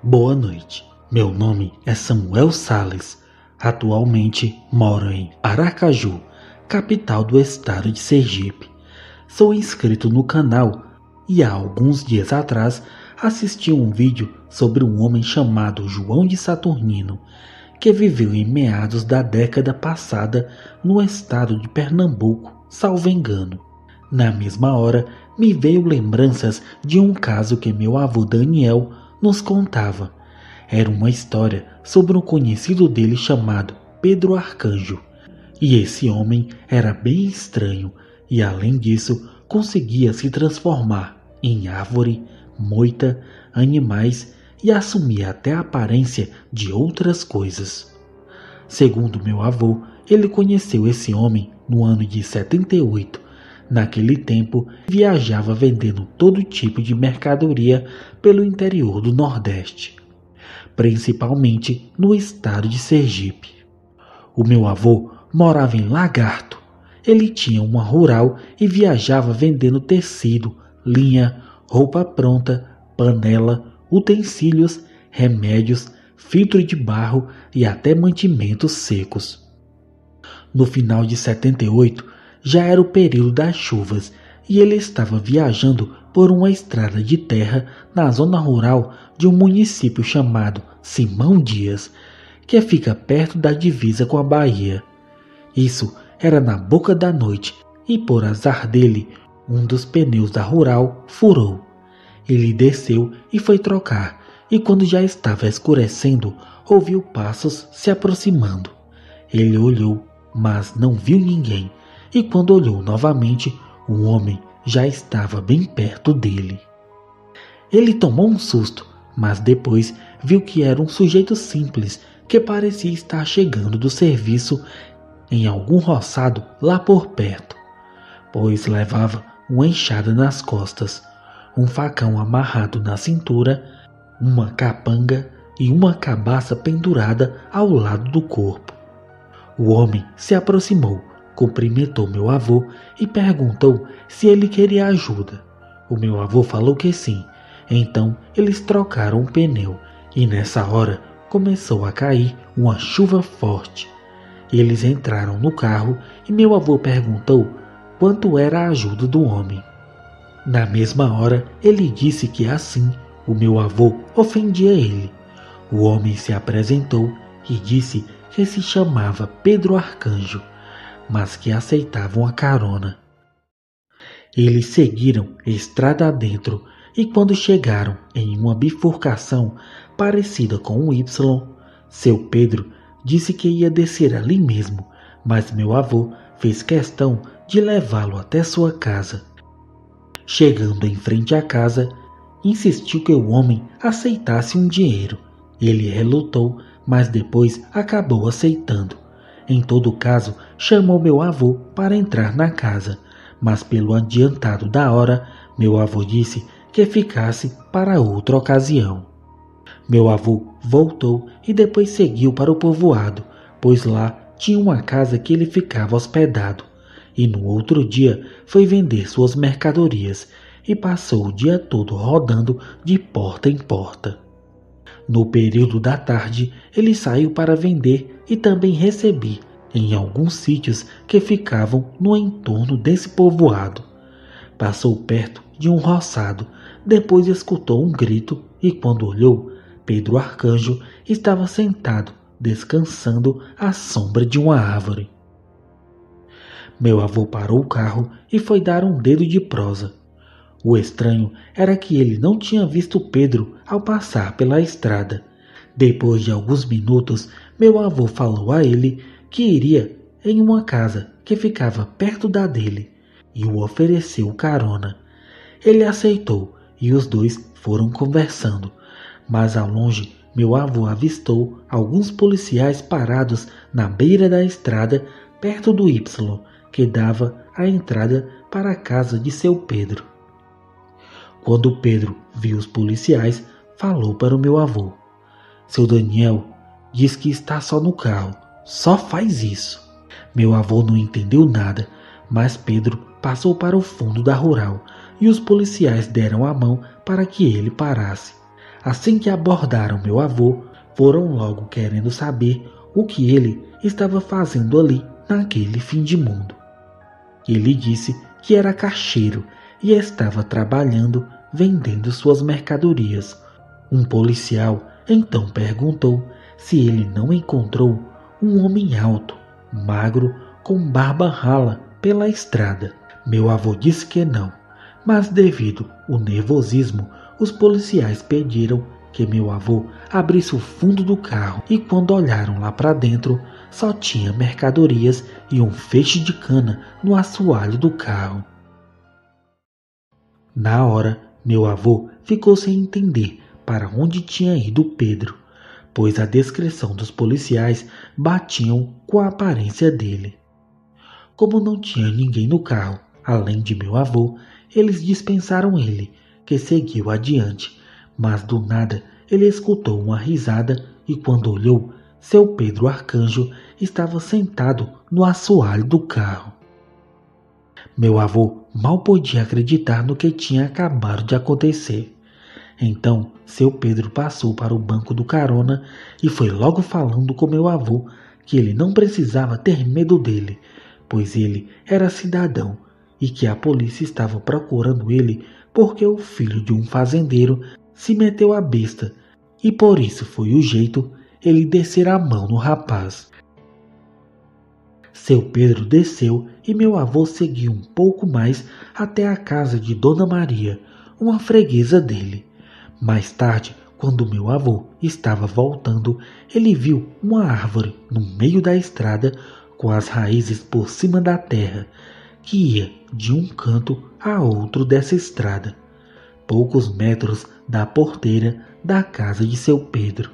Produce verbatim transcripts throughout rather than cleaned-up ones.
Boa noite, meu nome é Samuel Sales. Atualmente moro em Aracaju, capital do estado de Sergipe. Sou inscrito no canal e há alguns dias atrás assisti um vídeo sobre um homem chamado João de Saturnino, que viveu em meados da década passada no estado de Pernambuco, salvo engano. Na mesma hora me veio lembranças de um caso que meu avô Daniel nos contava. Era uma história sobre um conhecido dele chamado Pedro Arcanjo. E esse homem era bem estranho e, além disso, conseguia se transformar em árvore, moita, animais e assumia até a aparência de outras coisas. Segundo meu avô, ele conheceu esse homem no ano de setenta e oito. Naquele tempo, viajava vendendo todo tipo de mercadoria pelo interior do Nordeste, principalmente no estado de Sergipe. O meu avô morava em Lagarto. Ele tinha uma rural e viajava vendendo tecido, linha, roupa pronta, panela, utensílios, remédios, filtro de barro e até mantimentos secos. No final de setenta e oito, já era o período das chuvas e ele estava viajando por uma estrada de terra na zona rural de um município chamado Simão Dias, que fica perto da divisa com a Bahia. Isso era na boca da noite e, por azar dele, um dos pneus da rural furou. Ele desceu e foi trocar, e quando já estava escurecendo, ouviu passos se aproximando. Ele olhou, mas não viu ninguém. E quando olhou novamente, o homem já estava bem perto dele. Ele tomou um susto, mas depois viu que era um sujeito simples que parecia estar chegando do serviço em algum roçado lá por perto, pois levava uma enxada nas costas, um facão amarrado na cintura, uma capanga e uma cabaça pendurada ao lado do corpo. O homem se aproximou, cumprimentou meu avô e perguntou se ele queria ajuda. O meu avô falou que sim. Então eles trocaram o pneu e nessa hora começou a cair uma chuva forte. Eles entraram no carro e meu avô perguntou quanto era a ajuda do homem. Na mesma hora ele disse que assim o meu avô ofendia ele. O homem se apresentou e disse que se chamava Pedro Arcanjo, mas que aceitavam a carona. Eles seguiram estrada adentro e quando chegaram em uma bifurcação parecida com um Y, seu Pedro disse que ia descer ali mesmo, mas meu avô fez questão de levá-lo até sua casa. Chegando em frente à casa, insistiu que o homem aceitasse um dinheiro. Ele relutou, mas depois acabou aceitando. Em todo caso, chamou meu avô para entrar na casa, mas pelo adiantado da hora, meu avô disse que ficasse para outra ocasião. Meu avô voltou e depois seguiu para o povoado, pois lá tinha uma casa que ele ficava hospedado, e no outro dia foi vender suas mercadorias e passou o dia todo rodando de porta em porta. No período da tarde, ele saiu para vender e também receber em alguns sítios que ficavam no entorno desse povoado. Passou perto de um roçado, depois escutou um grito e quando olhou, Pedro Arcanjo estava sentado, descansando à sombra de uma árvore. Meu avô parou o carro e foi dar um dedo de prosa. O estranho era que ele não tinha visto Pedro ao passar pela estrada. Depois de alguns minutos, meu avô falou a ele que iria em uma casa que ficava perto da dele e o ofereceu carona. Ele aceitou e os dois foram conversando, mas ao longe meu avô avistou alguns policiais parados na beira da estrada perto do Y, que dava a entrada para a casa de seu Pedro. Quando Pedro viu os policiais, falou para o meu avô: "Seu Daniel diz que está só no carro, só faz isso." Meu avô não entendeu nada, mas Pedro passou para o fundo da rural e os policiais deram a mão para que ele parasse. Assim que abordaram meu avô, foram logo querendo saber o que ele estava fazendo ali naquele fim de mundo. Ele disse que era caixeiro e estava trabalhando vendendo suas mercadorias. Um policial então perguntou se ele não encontrou um homem alto, magro, com barba rala pela estrada. Meu avô disse que não, mas devido ao nervosismo, os policiais pediram que meu avô abrisse o fundo do carro e quando olharam lá para dentro, só tinha mercadorias e um feixe de cana no assoalho do carro. Na hora, meu avô ficou sem entender para onde tinha ido Pedro, pois a descrição dos policiais batiam com a aparência dele. Como não tinha ninguém no carro, além de meu avô, eles dispensaram ele, que seguiu adiante, mas do nada ele escutou uma risada e quando olhou, seu Pedro Arcanjo estava sentado no assoalho do carro. Meu avô mal podia acreditar no que tinha acabado de acontecer. Então, seu Pedro passou para o banco do carona e foi logo falando com meu avô que ele não precisava ter medo dele, pois ele era cidadão e que a polícia estava procurando ele porque o filho de um fazendeiro se meteu à besta e por isso foi o jeito ele descer a mão no rapaz. Seu Pedro desceu e meu avô seguiu um pouco mais até a casa de Dona Maria, uma freguesa dele. Mais tarde, quando meu avô estava voltando, ele viu uma árvore no meio da estrada com as raízes por cima da terra, que ia de um canto a outro dessa estrada, poucos metros da porteira da casa de seu Pedro.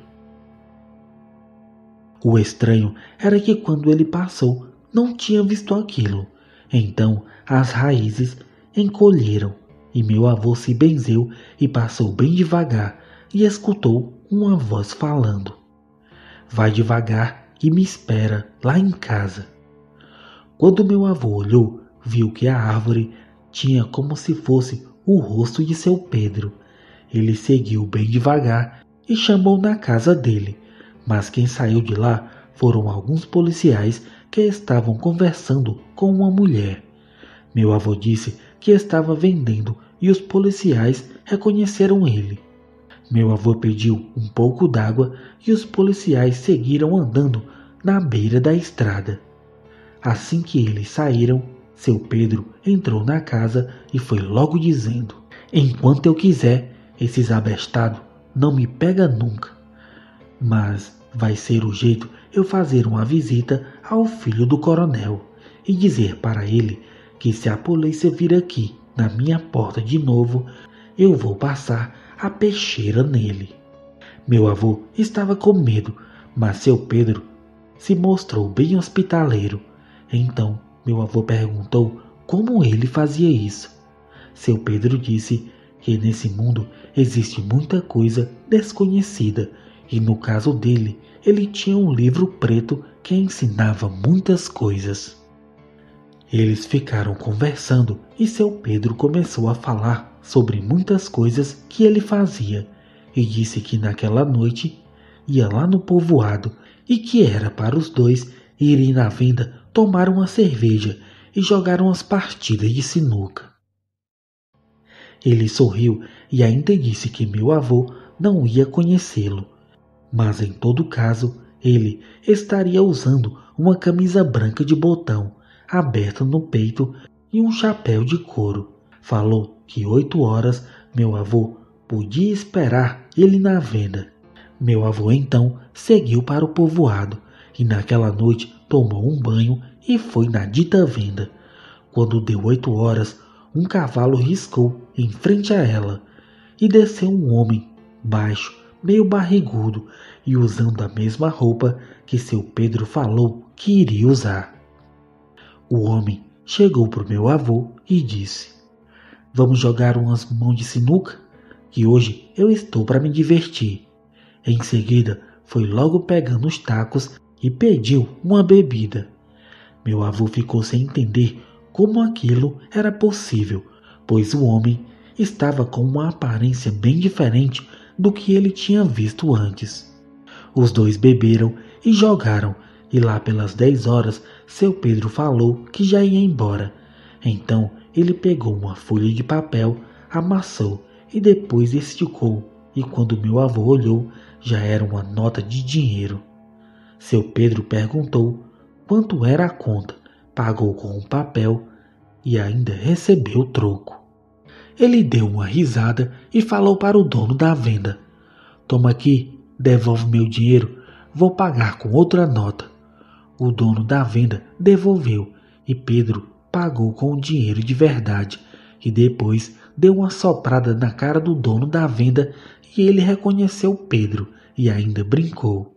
O estranho era que quando ele passou, não tinha visto aquilo. Então as raízes encolheram e meu avô se benzeu e passou bem devagar e escutou uma voz falando: "Vai devagar e me espera lá em casa." Quando meu avô olhou, viu que a árvore tinha como se fosse o rosto de seu Pedro. Ele seguiu bem devagar e chamou na casa dele, mas quem saiu de lá foram alguns policiais que estavam conversando com uma mulher. Meu avô disse que estava vendendo e os policiais reconheceram ele. Meu avô pediu um pouco d'água e os policiais seguiram andando na beira da estrada. Assim que eles saíram, seu Pedro entrou na casa e foi logo dizendo: "Enquanto eu quiser, esses abestados não me pegam nunca. Mas vai ser o jeito eu fazer uma visita ao filho do coronel e dizer para ele que se a polícia vir aqui na minha porta de novo, eu vou passar a peixeira nele." Meu avô estava com medo, mas seu Pedro se mostrou bem hospitaleiro. Então meu avô perguntou como ele fazia isso. Seu Pedro disse que nesse mundo existe muita coisa desconhecida e no caso dele, ele tinha um livro preto que ensinava muitas coisas. Eles ficaram conversando e seu Pedro começou a falar sobre muitas coisas que ele fazia e disse que naquela noite ia lá no povoado e que era para os dois irem na venda tomar uma cerveja e jogar umas partidas de sinuca. Ele sorriu e ainda disse que meu avô não ia conhecê-lo, mas em todo caso ele estaria usando uma camisa branca de botão aberta no peito e um chapéu de couro. Falou que oito horas meu avô podia esperar ele na venda. Meu avô então seguiu para o povoado e naquela noite tomou um banho e foi na dita venda. Quando deu oito horas, um cavalo riscou em frente a ela e desceu um homem baixo, meio barrigudo e usando a mesma roupa que seu Pedro falou que iria usar. O homem chegou para o meu avô e disse: "Vamos jogar umas mãos de sinuca, que hoje eu estou para me divertir." Em seguida, foi logo pegando os tacos e pediu uma bebida. Meu avô ficou sem entender como aquilo era possível, pois o homem estava com uma aparência bem diferente do que ele tinha visto antes. Os dois beberam e jogaram, e lá pelas dez horas seu Pedro falou que já ia embora. Então ele pegou uma folha de papel, amassou e depois esticou, e quando meu avô olhou, já era uma nota de dinheiro. Seu Pedro perguntou quanto era a conta, pagou com o papel e ainda recebeu troco. Ele deu uma risada e falou para o dono da venda: "Toma aqui, devolve meu dinheiro, vou pagar com outra nota." O dono da venda devolveu e Pedro pagou com o dinheiro de verdade e depois deu uma soprada na cara do dono da venda e ele reconheceu Pedro e ainda brincou.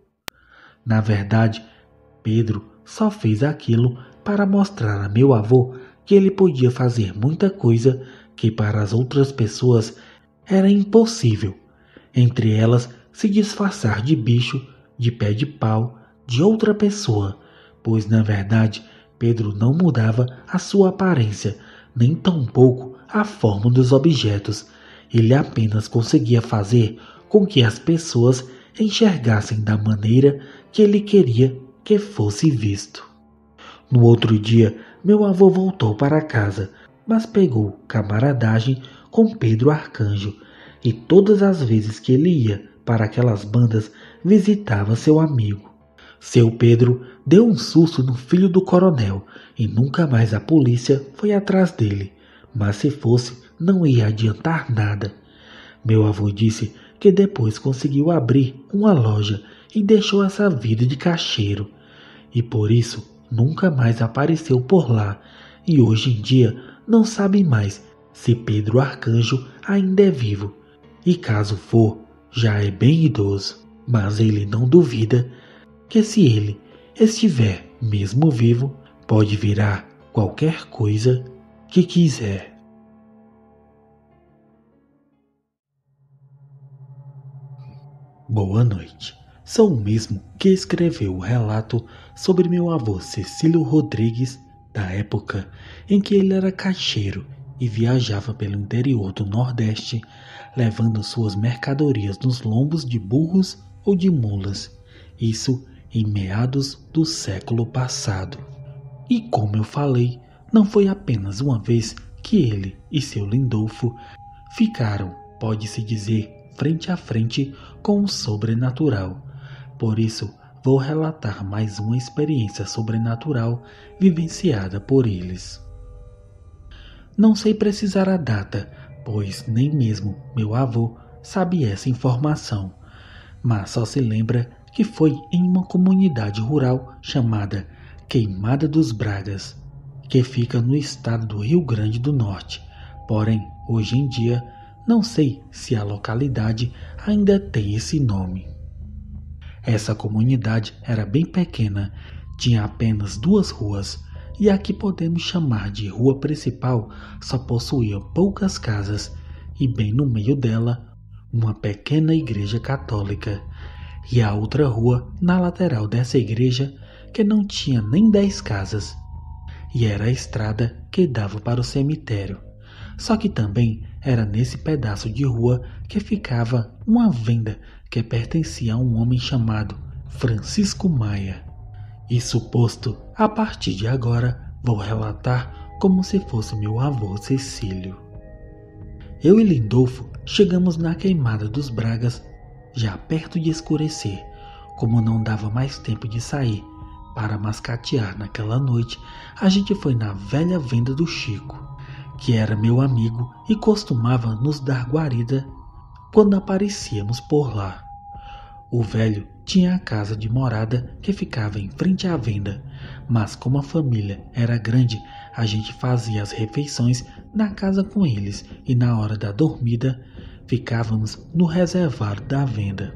Na verdade, Pedro só fez aquilo para mostrar a meu avô que ele podia fazer muita coisa que para as outras pessoas era impossível, entre elas se disfarçar de bicho, de pé de pau, de outra pessoa, pois na verdade Pedro não mudava a sua aparência, nem tampouco a forma dos objetos. Ele apenas conseguia fazer com que as pessoas enxergassem da maneira que ele queria que fosse visto. No outro dia, meu avô voltou para casa, mas pegou camaradagem com Pedro Arcanjo, e todas as vezes que ele ia para aquelas bandas, visitava seu amigo. Seu Pedro deu um susto no filho do coronel e nunca mais a polícia foi atrás dele, mas se fosse, não ia adiantar nada. Meu avô disse que depois conseguiu abrir uma loja e deixou essa vida de caixeiro, e por isso nunca mais apareceu por lá, e hoje em dia não sabe mais se Pedro Arcanjo ainda é vivo, e caso for, já é bem idoso, mas ele não duvida que se ele estiver mesmo vivo, pode virar qualquer coisa que quiser. Boa noite. Sou o mesmo que escreveu o relato sobre meu avô Cecílio Rodrigues, da época em que ele era caixeiro e viajava pelo interior do Nordeste, levando suas mercadorias nos lombos de burros ou de mulas. Isso em meados do século passado. E como eu falei, não foi apenas uma vez que ele e seu Lindolfo ficaram, pode-se dizer, frente a frente com o sobrenatural. Por isso, vou relatar mais uma experiência sobrenatural vivenciada por eles. Não sei precisar a data, pois nem mesmo meu avô sabe essa informação, mas só se lembra que foi em uma comunidade rural chamada Queimada dos Bragas, que fica no estado do Rio Grande do Norte. Porém, hoje em dia, não sei se a localidade ainda tem esse nome. Essa comunidade era bem pequena, tinha apenas duas ruas, e a que podemos chamar de rua principal só possuía poucas casas, e bem no meio dela, uma pequena igreja católica, e a outra rua na lateral dessa igreja que não tinha nem dez casas, e era a estrada que dava para o cemitério. Só que também era nesse pedaço de rua que ficava uma venda que pertencia a um homem chamado Francisco Maia. E suposto, a partir de agora vou relatar como se fosse meu avô Cecílio. Eu e Lindolfo chegamos na Queimada dos Bragas já perto de escurecer. Como não dava mais tempo de sair para mascatear naquela noite, a gente foi na velha venda do Chico, que era meu amigo e costumava nos dar guarida quando aparecíamos por lá. O velho tinha a casa de morada que ficava em frente à venda, mas como a família era grande, a gente fazia as refeições na casa com eles e na hora da dormida ficávamos no reservado da venda.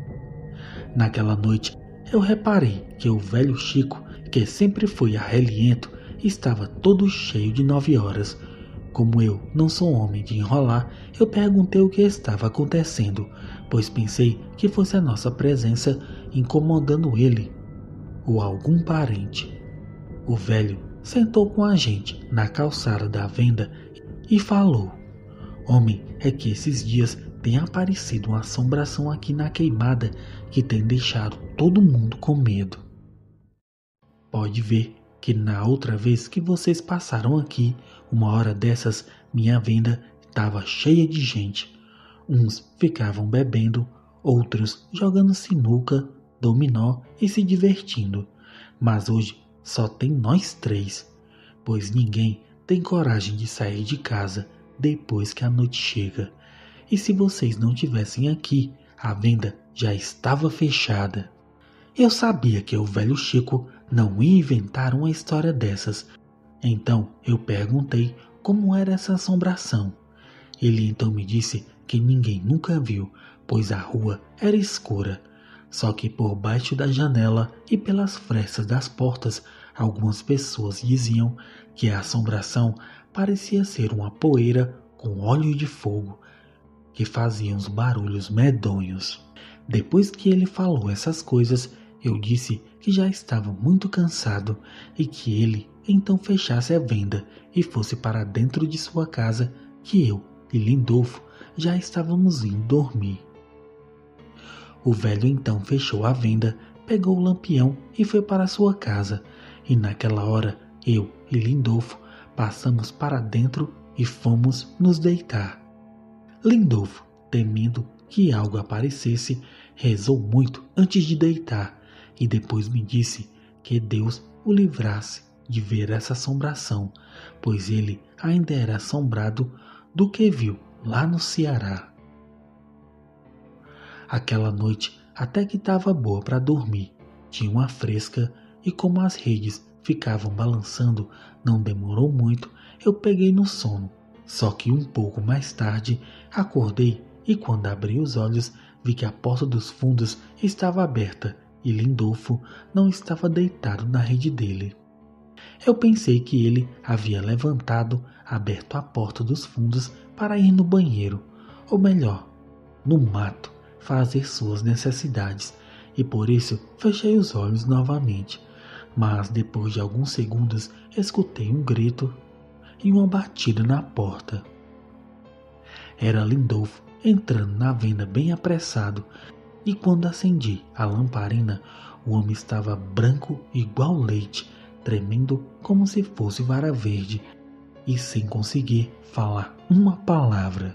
Naquela noite eu reparei que o velho Chico, que sempre foi arreliento, estava todo cheio de nove horas. Como eu não sou homem de enrolar, eu perguntei o que estava acontecendo, pois pensei que fosse a nossa presença incomodando ele ou algum parente. O velho sentou com a gente na calçada da venda e falou: "Homem, é que esses dias tem aparecido uma assombração aqui na queimada que tem deixado todo mundo com medo. Pode ver que na outra vez que vocês passaram aqui, uma hora dessas, minha venda estava cheia de gente. Uns ficavam bebendo, outros jogando sinuca, dominó e se divertindo. Mas hoje só tem nós três, pois ninguém tem coragem de sair de casa depois que a noite chega. E se vocês não tivessem aqui, a venda já estava fechada. Eu sabia que o velho Chico não ia inventar uma história dessas. Então eu perguntei como era essa assombração. Ele então me disse que ninguém nunca viu, pois a rua era escura. Só que por baixo da janela e pelas frestas das portas, algumas pessoas diziam que a assombração parecia ser uma poeira com óleo de fogo, que fazia uns barulhos medonhos. Depois que ele falou essas coisas, eu disse que já estava muito cansado e que ele então fechasse a venda e fosse para dentro de sua casa, que eu e Lindolfo já estávamos indo dormir. O velho então fechou a venda, pegou o lampião e foi para sua casa, e naquela hora eu e Lindolfo passamos para dentro e fomos nos deitar. Lindolfo, temendo que algo aparecesse, rezou muito antes de deitar e depois me disse que Deus o livrasse de ver essa assombração, pois ele ainda era assombrado do que viu lá no Ceará. Aquela noite até que estava boa para dormir, tinha uma fresca e como as redes ficavam balançando, não demorou muito, eu peguei no sono. Só que um pouco mais tarde acordei e quando abri os olhos vi que a porta dos fundos estava aberta e Lindolfo não estava deitado na rede dele. Eu pensei que ele havia levantado, aberto a porta dos fundos para ir no banheiro, ou melhor, no mato, fazer suas necessidades, e por isso fechei os olhos novamente. Mas depois de alguns segundos escutei um grito e uma batida na porta. Era Lindolfo entrando na venda bem apressado, e quando acendi a lamparina, o homem estava branco igual leite, tremendo como se fosse vara verde e sem conseguir falar uma palavra.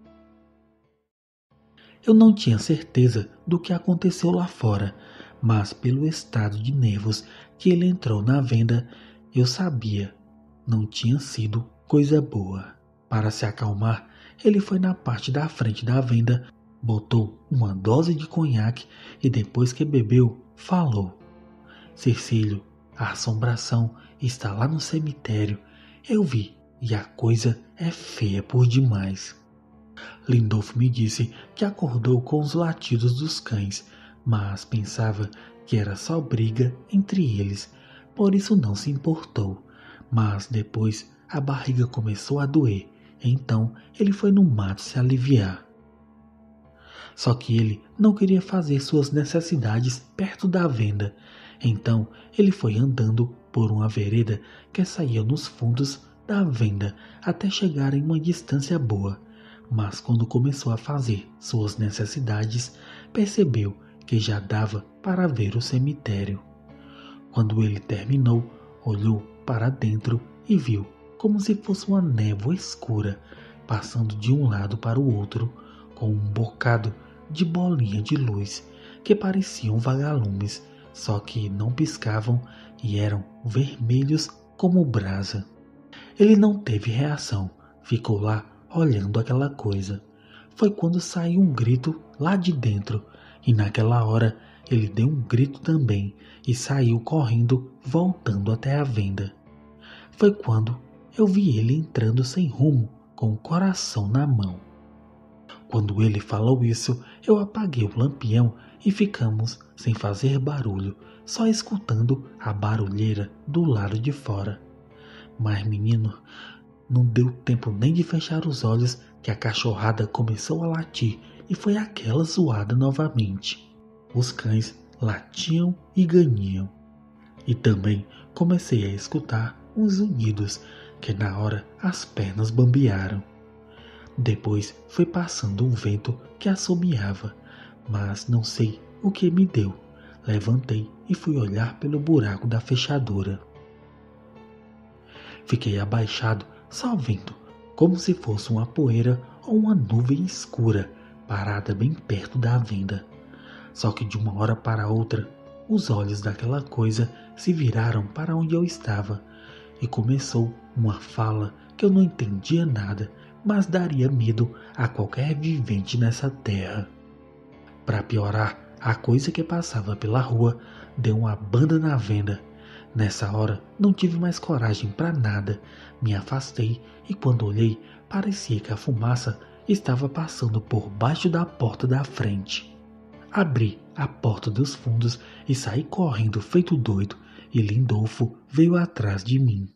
Eu não tinha certeza do que aconteceu lá fora, mas pelo estado de nervos que ele entrou na venda, eu sabia, não tinha sido coisa boa. Para se acalmar, ele foi na parte da frente da venda, botou uma dose de conhaque e depois que bebeu, falou: Cecílio, a assombração está lá no cemitério. Eu vi e a coisa é feia por demais. Lindolfo me disse que acordou com os latidos dos cães, mas pensava que era só briga entre eles, por isso não se importou. Mas depois a barriga começou a doer, então ele foi no mato se aliviar. Só que ele não queria fazer suas necessidades perto da venda, então ele foi andando por uma vereda que saía nos fundos da venda até chegar em uma distância boa. Mas quando começou a fazer suas necessidades, percebeu que já dava para ver o cemitério. Quando ele terminou, olhou para dentro e viu como se fosse uma névoa escura passando de um lado para o outro com um bocado de bolinha de luz que pareciam vagalumes, só que não piscavam e eram vermelhos como brasa. Ele não teve reação, ficou lá olhando aquela coisa. Foi quando saiu um grito lá de dentro, e naquela hora ele deu um grito também e saiu correndo, voltando até a venda. Foi quando eu vi ele entrando sem rumo, com o coração na mão. Quando ele falou isso, eu apaguei o lampião e ficamos sem fazer barulho, só escutando a barulheira do lado de fora. Mas, menino, não deu tempo nem de fechar os olhos que a cachorrada começou a latir e foi aquela zoada novamente. Os cães latiam e ganhiam. E também comecei a escutar uns unidos que na hora as pernas bambearam. Depois foi passando um vento que assobiava, mas não sei o que me deu. Levantei e fui olhar pelo buraco da fechadura. Fiquei abaixado, só vendo, como se fosse uma poeira ou uma nuvem escura parada bem perto da venda. Só que de uma hora para outra, os olhos daquela coisa se viraram para onde eu estava e começou uma fala que eu não entendia nada, mas daria medo a qualquer vivente nessa terra. Para piorar, a coisa que passava pela rua deu uma banda na venda. Nessa hora não tive mais coragem para nada, me afastei e quando olhei parecia que a fumaça estava passando por baixo da porta da frente. Abri a porta dos fundos e saí correndo feito doido e Lindolfo veio atrás de mim.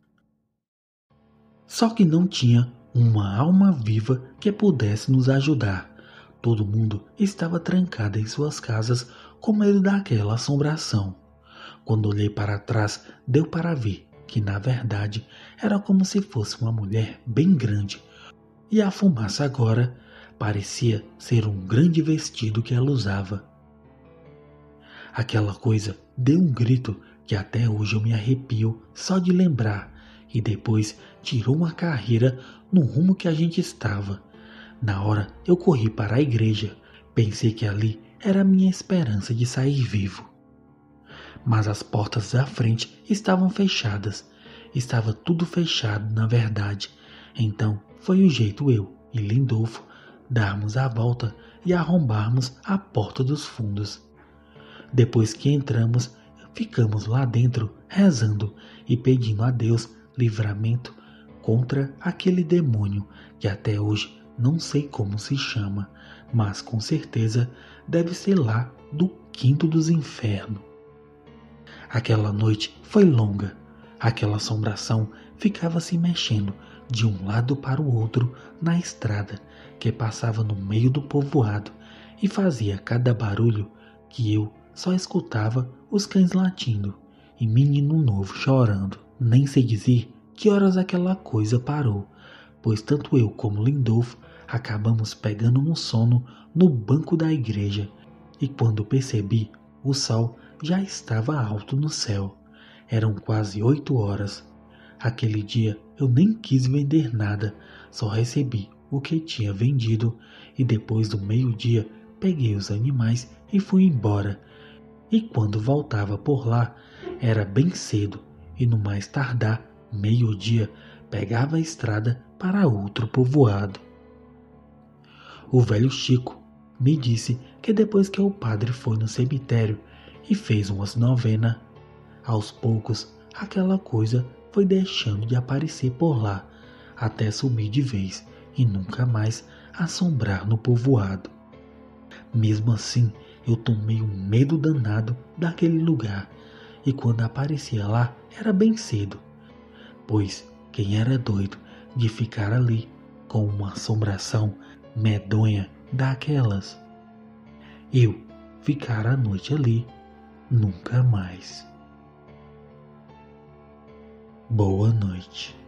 Só que não tinha uma alma viva que pudesse nos ajudar. Todo mundo estava trancado em suas casas com medo daquela assombração. Quando olhei para trás, deu para ver que na verdade era como se fosse uma mulher bem grande e a fumaça agora parecia ser um grande vestido que ela usava. Aquela coisa deu um grito que até hoje eu me arrepio só de lembrar e depois tirou uma carreira no rumo que a gente estava. Na hora eu corri para a igreja, pensei que ali era a minha esperança de sair vivo. Mas as portas da frente estavam fechadas, estava tudo fechado na verdade, então foi o jeito eu e Lindolfo darmos a volta e arrombarmos a porta dos fundos. Depois que entramos, ficamos lá dentro rezando e pedindo a Deus livramento contra aquele demônio que até hoje não sei como se chama, mas com certeza deve ser lá do quinto dos infernos. Aquela noite foi longa, aquela assombração ficava se mexendo de um lado para o outro na estrada que passava no meio do povoado e fazia cada barulho que eu só escutava os cães latindo e menino novo chorando. Nem sei dizer que horas aquela coisa parou, pois tanto eu como Lindolfo acabamos pegando no sono no banco da igreja e quando percebi, o sol já estava alto no céu. Eram quase oito horas. Aquele dia eu nem quis vender nada, só recebi o que tinha vendido e depois do meio-dia peguei os animais e fui embora. E quando voltava por lá, era bem cedo e no mais tardar, meio-dia, pegava a estrada para outro povoado. O velho Chico me disse que depois que o padre foi no cemitério e fez umas novenas, aos poucos aquela coisa foi deixando de aparecer por lá, até sumir de vez e nunca mais assombrar no povoado. Mesmo assim, eu tomei um medo danado daquele lugar, e quando aparecia lá era bem cedo, pois quem era doido de ficar ali com uma assombração medonha daquelas? Eu ficar a noite ali nunca mais. Boa noite.